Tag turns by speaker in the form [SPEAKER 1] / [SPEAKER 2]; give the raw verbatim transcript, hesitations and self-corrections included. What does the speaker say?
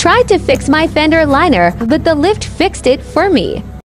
[SPEAKER 1] tried to fix my Fender liner, but the lift fixed it for me.